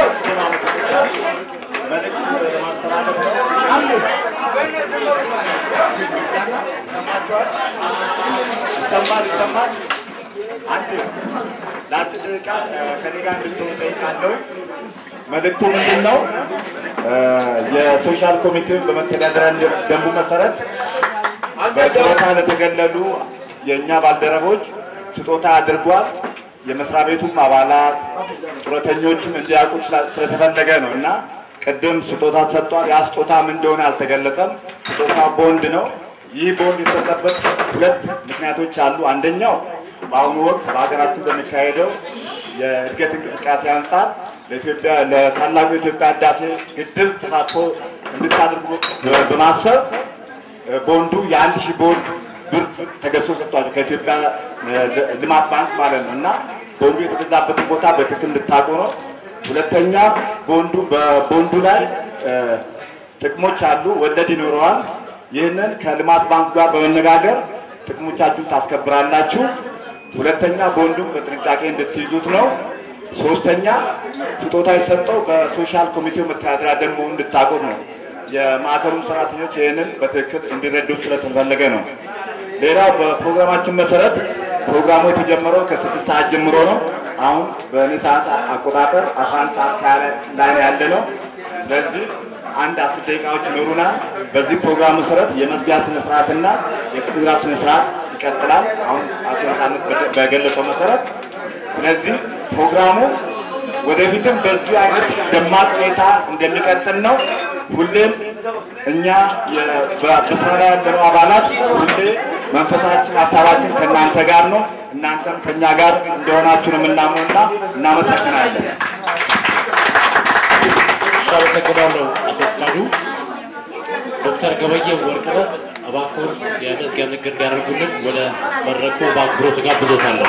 ሰማል አንድ ለአጭር ደቂቃ ከኔ ጋር እንድትሆኑ ጠይቃለሁ። መልእክቱ ምንድን ነው? የሶሻል ኮሚቴውን በመተዳደሪያ ደንቡ መሰረት በጡረታ ለተገለሉ የእኛ ባልደረቦች ስጦታ አድርጓል። የመስሪያ ቤቱም አባላት ጡረተኞችም እንዲያውቁ ስለተፈለገ ነው እና ቅድም ስጦታ ተሰጥቷል። ያ ስጦታ ምን እንደሆነ አልተገለጸም። ስጦታ ቦንድ ነው። ይህ ቦንድ የተሰጠበት ሁለት ምክንያቶች አሉ። አንደኛው በአሁኑ ወቅት በሀገራችን በሚካሄደው የእድገት እንቅስቃሴ አንጻር ለኢትዮጵያ ለታላቁ የኢትዮጵያ ህዳሴ ግድብ ተሳትፎ እንድታደርጉ በማሰብ ቦንዱ የ1000 ቦንድ ብር ተገዝቶ ሰጥቷል ከኢትዮጵያ ልማት ባንክ ማለት ነው እና ቦንዱ የተገዛበትን ቦታ በትክክል እንድታውቁ ነው። ሁለተኛ በቦንዱ ላይ ጥቅሞች አሉ፣ ወለድ ይኖረዋል። ይህንን ከልማት ባንክ ጋር በመነጋገር ጥቅሞቻችሁን ታስከብራላችሁ። ሁለተኛ ቦንዱን በጥንቃቄ እንድትይዙት ነው። ሶስተኛ ስጦታ የሰጠው በሶሻል ኮሚቴው መተዳደሪያ ደንብ እንድታውቁ ነው። የማዕከሉ ሰራተኞች ይህንን በትክክል እንዲረዱ ስለተፈለገ ነው። ሌላው በፕሮግራማችን መሰረት ፕሮግራሙ የተጀመረው ከ6 ሰዓት ጀምሮ ነው። አሁን በእኔ ሰዓት አቆጣጠር 11 ሰዓት ላይ ያለ ነው። ስለዚህ አንድ 10 ደቂቃዎች ይኖሩናል። በዚህ ፕሮግራም መሰረት የመዝጊያ ስነ ስርዓትና የፍትግራ ስነ ስርዓት ይቀጥላል አሁን አቶ ነጻነት በገለጸው መሰረት። ስለዚህ ፕሮግራሙ ወደፊትም በዚህ አይነት ደማቅ ሁኔታ እንደሚቀጥል ነው። ሁሌም እኛ በስራ ላይ ያለነው አባላት ሁሌ መንፈሳችን ሀሳባችን ከእናንተ ጋር ነው። እናንተም ከኛ ጋር እንደሆናችሁ ነው የምናምነውና እናመሰግናለን። አመሰግናለሁ አቶ ፍቃዱ። ዶክተር ገበየ ወርቅነህ እባክዎን የመዝጊያ ንግግር እንዲያደርጉልን ወደ መድረኩ በአክብሮት ጋብዞታለሁ።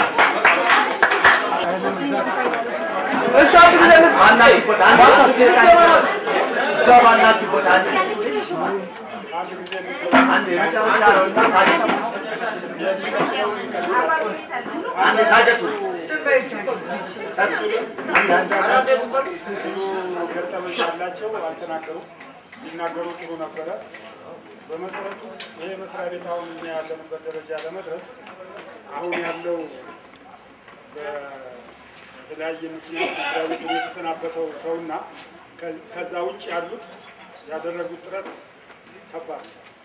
ሊናገሩ ጥሩ ነበረ። በመሰረቱ ይሄ መስሪያ ቤት አሁን እኛ ያለንበት ደረጃ ለመድረስ አሁን ያለው በተለያየ ምክንያት መስሪያ ቤቱን የተሰናበተው ሰውና ከዛ ውጭ ያሉት ያደረጉት ጥረት ከባድ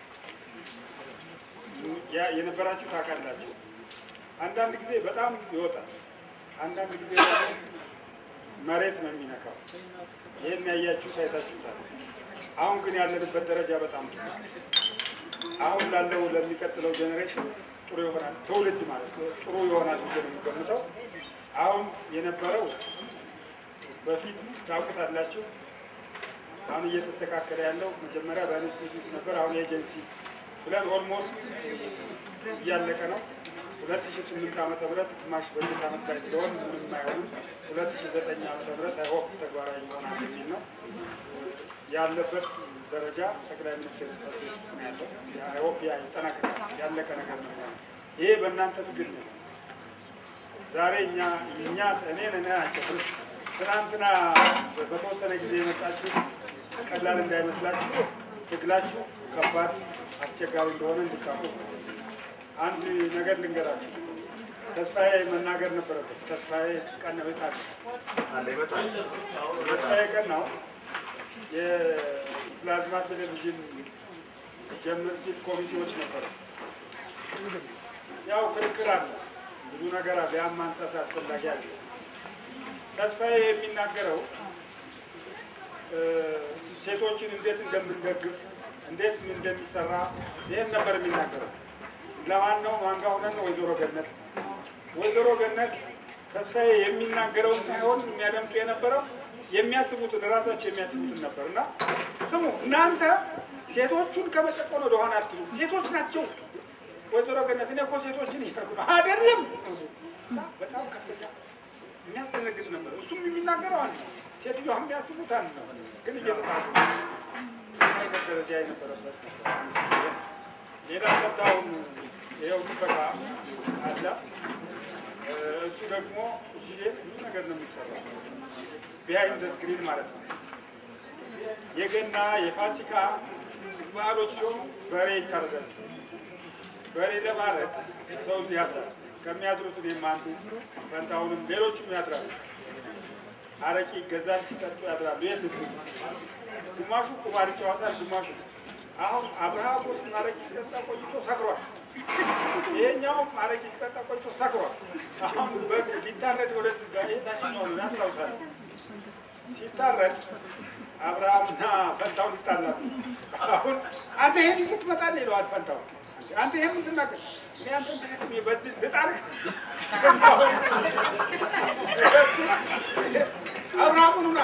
የነበራችሁ ታውቃላችሁ። አንዳንድ ጊዜ በጣም ይወጣል፣ አንዳንድ ጊዜ መሬት ነው የሚነካው። ይሄን ያያችሁ ታይታችሁታል። አሁን ግን ያለንበት ደረጃ በጣም አሁን ላለው ለሚቀጥለው ጄኔሬሽን ጥሩ ይሆናል፣ ትውልድ ማለት ነው ጥሩ ይሆናል ብዬ ነው የምገምተው። አሁን የነበረው በፊት ታውቁታላችሁ። አሁን እየተስተካከለ ያለው መጀመሪያ በኢንስቲትዩት ነበር፣ አሁን ኤጀንሲ ብለን ኦልሞስት እያለቀ ነው። 2008 ዓመተ ምህረት ግማሽ በጀት ዓመት ላይ ስለሆነ ምንም አይሆንም። 2009 ዓመተ ምህረት አይሆን ተግባራዊ ይሆናል የሚል ነው ያለበት ደረጃ። ጠቅላይ ሚኒስትር ነው ያለው። አይሆፕ ይጠናቀቃል፣ ያለቀ ነገር ነው። ይሄ በእናንተ ትግል ነው። ዛሬ እኔ አጨፍር ትናንትና በተወሰነ ጊዜ የመጣችሁ ቀላል እንዳይመስላችሁ፣ ትግላችሁ ከባድ አስቸጋሪ እንደሆነ እንድታውቁ። አንድ ነገር ልንገራችሁ። ተስፋዬ መናገር ነበረበት። ተስፋዬ ቀናው ተስፋዬ ቀናው የፕላዝማ ቴሌቪዥን ጀምር ሲል ኮሚቴዎች ነበሩ። ያው ክርክር አለ፣ ብዙ ነገር አለ፣ ያን ማንሳት አስፈላጊ አለ። ተስፋዬ የሚናገረው ሴቶችን እንዴት እንደምንደግፍ እንዴት እንደሚሰራ ይሄን ነበር የሚናገረው። ለማን ነው? ማንጋ ሆነን ወይዘሮ ገነት ተስፋዬ የሚናገረውን ሳይሆን የሚያደምጡ የነበረው የሚያስቡትን ራሳቸው የሚያስቡትን ነበርና ስሙ እናንተ ሴቶቹን ከመጨቆን ወደ ኋላ አትሉ። ሴቶች ናቸው ወይዘሮ ገነት እኔ እኮ ሴቶችን ይፈርዱ አይደለም። በጣም ከፍተኛ የሚያስደነግጥ ነበር። እሱም የሚናገረው አንድ ሴትዮዋ የሚያስቡት አንድ ነው፣ ግን እየተጣሉ ደረጃ የነበረበት ሌላ ሰታውን ይኸው ጥበቃ አለ። እሱ ደግሞ እዚህ ቤት ብዙ ነገር ነው የሚሰራው ቢሃይንድ ስክሪን ማለት ነው። የገና የፋሲካ በዓሎች ሲሆኑ በሬ ይታረዳል። በሬ ለማረድ ሰው እዚህ ያድራል። ከሚያድሩት እኔም አንዱ ፈንታውንም ሌሎቹም ያድራሉ። አረቂ ይገዛል፣ ሲጠጡ ያድራሉ። የት ግማሹ ቁማር ይጫወታል፣ ግማሹ አሁን አብርሃም ውስጥ አረቂ ሲጠጣ ቆይቶ ሰክሯል። ይሄኛው አረቂ ሲጠጣ ቆይቶ ሰክሯል። አሁን በግ ሊታረድ ወደዚህ ጋር ታችኛው ነው ያስታውሳል። ሲታረድ አብርሃምና ፈንታው ይጣላሉ። አሁን አንተ ይሄን ትመጣለህ ይለዋል ፈንታው። አንተ ይሄን ምን ትናገር? እኔ አንተን ተሸክሜ በዚህ ልጣልህ አብራሙና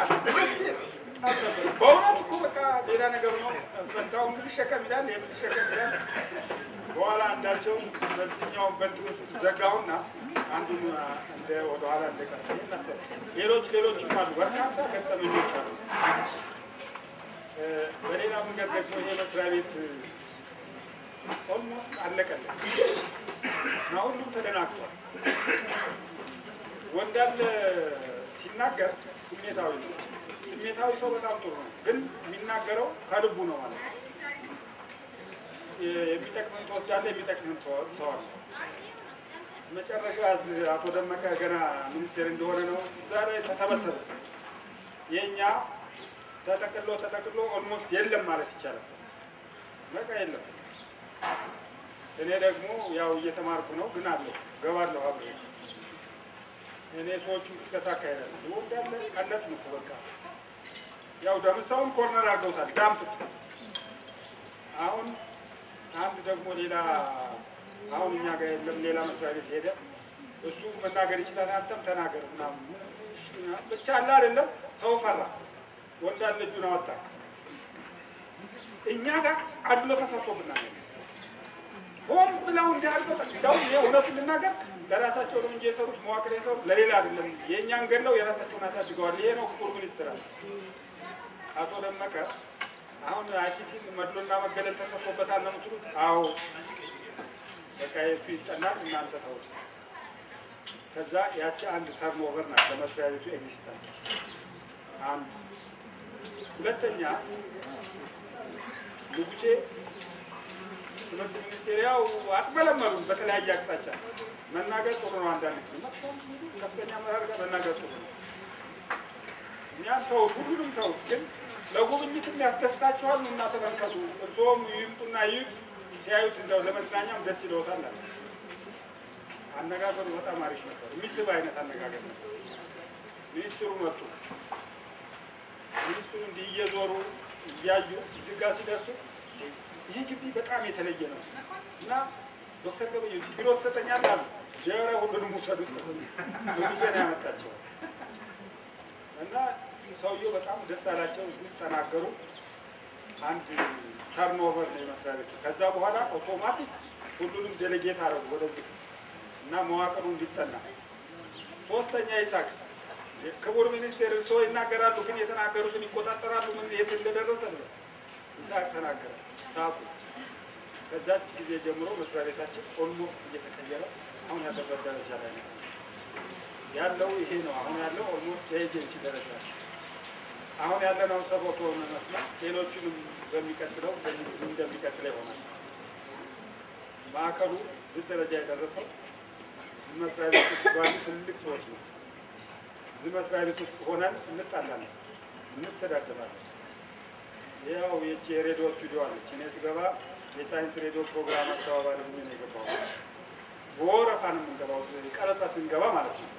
በእውነት እኮ በቃ ሌላ ነገር ነው። ፈንታውን ልሸከም ይላል፣ ይሄን ልሸከም ይላል። በኋላ አንዳቸው በዚህኛው በእንትን ውስጥ ዘጋውና አንዱን እንደ ወደኋላ እንደቀረ ይናስተል። ሌሎችም አሉ፣ በርካታ ገጠመኞች አሉ። በሌላ መንገድ ደግሞ ይሄ መስሪያ ቤት ኦልሞስት አለቀለት እና ሁሉም ተደናግጧል። ወንዳለ ሲናገር ስሜታዊ ነው። ስሜታዊ ሰው በጣም ጥሩ ነው፣ ግን የሚናገረው ከልቡ ነው ማለት ነው። የሚጠቅምን ትወስዳለህ፣ የሚጠቅምን ተዋል። መጨረሻ አቶ ደመቀ ገና ሚኒስቴር እንደሆነ ነው እዛ ላይ ተሰበሰበ። የእኛ ተጠቅሎ ኦልሞስት የለም ማለት ይቻላል። በቃ የለም። እኔ ደግሞ ያው እየተማርኩ ነው፣ ግን አለው ገባለሁ አብሬ እኔ ሰዎቹ ቅስቀሳ አካሄዳለሁ። ወንዳለ ቀለት ነው በቃ ያው ደምሳውን ኮርነር አድርገውታል ዳምፕ። አሁን አንድ ደግሞ ሌላ አሁን እኛ ጋር የለም ሌላ መስሪያ ቤት ሄደ። እሱ መናገር ይችላል፣ አንተም ተናገር ምናምን ብቻ አለ አይደለም። ሰው ፈራ። ወንዳለ ልጁን አወጣ። እኛ ጋር አድሎ ተሰርቶብናል። ሆም ብለው እንዳልበጣ እንደው የእውነቱን ልናገር ለራሳቸው ነው እንጂ የሰሩት መዋቅር የሰሩት ለሌላ አይደለም። የእኛን ገለው የራሳቸውን አሳድገዋል። ይሄ ነው ክቡር ሚኒስትር አቶ ደመቀ። አሁን አይሲቲ መድሎና መገለል ተሰርቶበታል ነው የምትሉት? አዎ በቃ የሱ ይጠናል፣ እናንተ ተውት። ከዛ ያቺ አንድ ተርኖቨር ናት ለመስሪያ ቤቱ ኤግዚስተንስ። አንድ ሁለተኛ ንጉሴ ትምህርት ሚኒስቴር ያው አትመለመሉ በተለያየ አቅጣጫ መናገር ጥሩ ነው። አንዳንድ ጊዜ ከፍተኛ አመራር ጋር መናገር ጥሩ ነው። እኛም ተውት፣ ሁሉንም ተውት። ግን ለጉብኝትም ያስደስታችኋል እና ተመልከቱ። እርስዎም ይምጡና ይዩት። ሲያዩት እንደው ለመዝናኛም ደስ ይለዎታል። አነጋገሩ በጣም አሪፍ ነበር፣ የሚስብ አይነት አነጋገር ነበር። ሚኒስትሩ መጡ። ሚኒስትሩ እንዲህ እየዞሩ እያዩ እዚህ ጋር ሲደርሱ ይህ ግቢ በጣም የተለየ ነው እና ዶክተር ገበየ ቢሮ ትሰጠኛለህ አሉ። ጀራ ሁሉንም ውሰዱት ነው ንጉሴ ነው ያመጣቸው እና ሰውየው በጣም ደስ አላቸው። እዚህ ተናገሩ። አንድ ተርኖቨር ነው መስሪያ ቤቱ። ከዛ በኋላ አውቶማቲክ ሁሉንም ዴሌጌት አደረጉ ወደዚህ እና መዋቅሩ እንዲጠና። ሶስተኛ ይሳቅ ክቡር ሚኒስቴር ሰው ይናገራሉ፣ ግን የተናገሩትን ይቆጣጠራሉ። ምን የት እንደደረሰ ነው ይሳቅ ተናገረ። ሳቁ። ከዛች ጊዜ ጀምሮ መስሪያ ቤታችን ኦልሞስት እየተቀየረ አሁን ያለበት ደረጃ ላይ ነው ያለው። ይሄ ነው አሁን ያለው ኦልሞስት በኤጀንሲ ደረጃ። አሁን ያለነው ሰቦቶ ነው መስላ ሌሎቹንም በሚቀጥለው እንደሚቀጥለው ይሆናል። ማዕከሉ እዚህ ደረጃ የደረሰው መስሪያ ቤት ውስጥ ባሉ ትልቅ ሰዎች ነው። እዚህ መስሪያ ቤት ውስጥ ሆነን እንጣላለን፣ እንሰዳደባለን። ያው የሬዲዮ ስቱዲዮ አለች። እኔ ስገባ የሳይንስ ሬዲዮ ፕሮግራም አስተባባሪ ሆኜ ነው የገባሁት። በወረፋ ነው የምንገባው፣ ቀረጻ ስንገባ ማለት ነው።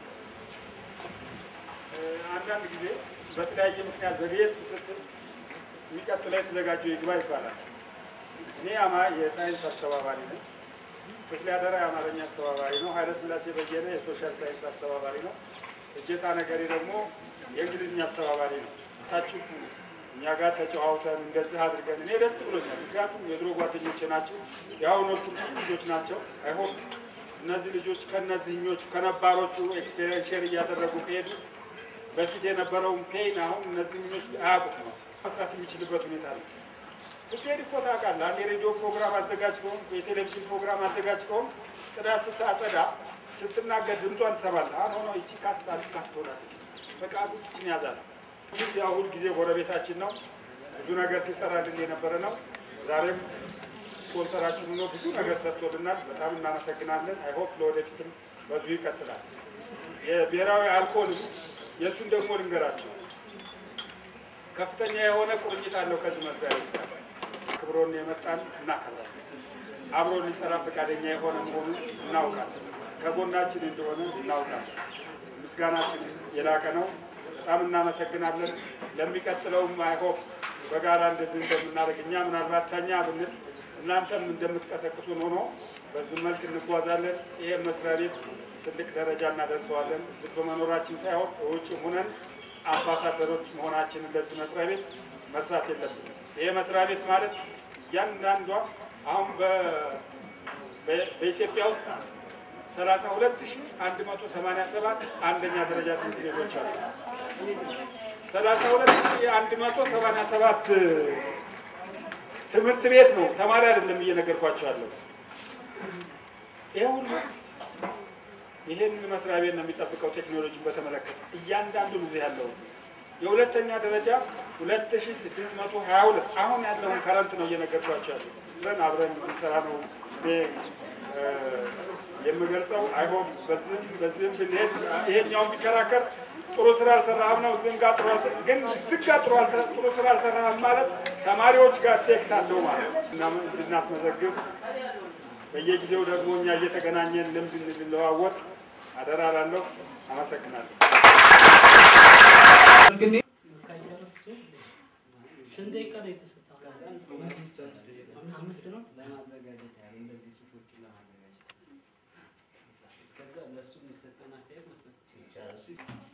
አንዳንድ ጊዜ በተለያየ ምክንያት ዘግየት ስትል የሚቀጥለው የተዘጋጀው ይግባ ይባላል። እኔ የሳይንስ አስተባባሪ ነኝ። ክፍለ አደራ የአማርኛ አስተባባሪ ነው። ኃይለ ሥላሴ በየነ የሶሻል ሳይንስ አስተባባሪ ነው። እጀታ ነገሪ ደግሞ የእንግሊዝኛ አስተባባሪ ነው። ታችሁ እኛ ጋር ተጨዋውተን እንደዚህ አድርገን እኔ ደስ ብሎኛል። ምክንያቱም የድሮ ጓደኞቼ ናቸው፣ የአሁኖቹ ልጆች ናቸው። አይሆን እነዚህ ልጆች ከነዚህኞቹ ከነባሮቹ ኤክስፔሪንስ ሼር እያደረጉ ከሄዱ በፊት የነበረውን ፔን አሁን እነዚህ ልጆች አያውቁት ነው መስራት የሚችልበት ሁኔታ ነው። ስትሄድ እኮ ታውቃለህ። አንድ የሬዲዮ ፕሮግራም አዘጋጅ ከሆንክ፣ የቴሌቪዥን ፕሮግራም አዘጋጅ ከሆንክ ጽዳት ስታጸዳ ስትናገር ድምጿን ትሰማለህ። አሁን ሆኖ ይቺ ካስቶናል ፈቃዱ ይችን ያዛል። ይህ አሁን ጊዜ ጎረቤታችን ነው፣ ብዙ ነገር ሲሰራልን የነበረ ነው። ዛሬም ስፖንሰራችን ሆኖ ብዙ ነገር ሰርቶልናል። በጣም እናመሰግናለን። አይሆፕ ለወደፊትም በዚሁ ይቀጥላል። የብሔራዊ አልኮልም የእሱን ደግሞ ልንገራቸው ከፍተኛ የሆነ ቁርኝት አለው ከዚህ መስሪያ ቤት ጋር። ክብሮን የመጣን እናከብራለን። አብሮ ሊሰራ ፈቃደኛ የሆነ መሆኑን እናውቃለን። ከጎናችን እንደሆነ እናውቃለን። ምስጋናችን የላቀ ነው። በጣም እናመሰግናለን። ለሚቀጥለውም አይሆፕ በጋራ እንደዚህ እንደምናደርግ እኛ ምናልባት ተኛ ብንል እናንተም እንደምትቀሰቅሱን ሆኖ በዚህ መልክ እንጓዛለን። ይሄ መስሪያ ቤት ትልቅ ደረጃ እናደርሰዋለን። እዚህ በመኖራችን ሳይሆን ውጭ ሆነን አምባሳደሮች መሆናችንን ለዚህ መስሪያ ቤት መስራት የለብንም። ይሄ መስሪያ ቤት ማለት እያንዳንዷ አሁን በኢትዮጵያ ውስጥ 32187 አንደኛ ደረጃ ትምህርት ቤቶች አሉ። 32187 ትምህርት ቤት ነው፣ ተማሪ አይደለም እየነገርኳቸው ያለው። ይሄ ሁሉ ይሄን መስሪያ ቤት ነው የሚጠብቀው። ቴክኖሎጂን በተመለከተ እያንዳንዱ እዚህ ያለው የሁለተኛ ደረጃ 2622 አሁን ያለውን ከረንት ነው እየነገርኳቸው ያለው። አብረን እንሰራ ነው የምገልጸው። አይሆን በዚህም ብንሄድ ይሄኛው ቢከራከር ጥሩ ስራ አልሰራህም ነው። ዝም ጋር ጥሩ ስራ አልሰራህም ማለት ተማሪዎች ጋር ኢፌክት አለው ማለት እና እንድናስመዘግብ በየጊዜው ደግሞ እኛ እየተገናኘን ልምድ እንለዋወጥ አደራ እላለሁ። አመሰግናለሁ። አምስት ነው ለማዘጋጀት ያለ እንደዚህ ጽሁፎችን ለማዘጋጀት እስከዛ ለሱ የሚሰጠን አስተያየት መስጠት ይቻላል።